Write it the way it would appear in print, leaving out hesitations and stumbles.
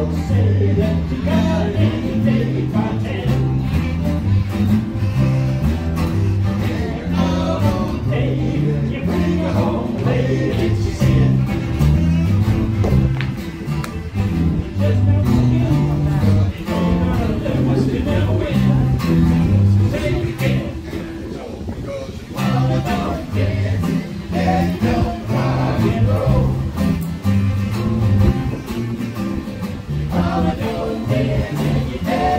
say that you got any day by 10. And all day you bring her home late, it's a sin. Just don't forget, you know that was the never win. Say it again. Mama don't dance, and don't rock and roll. Mama don't dance, and you dance.